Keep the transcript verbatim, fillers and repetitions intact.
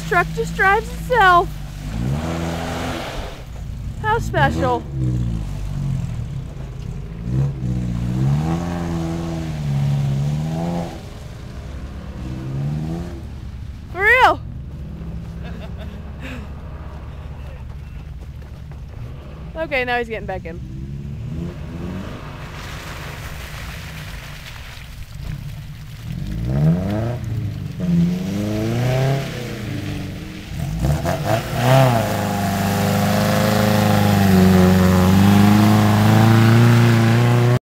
truck just drives itself. How special. For real. Okay, now he's getting back in.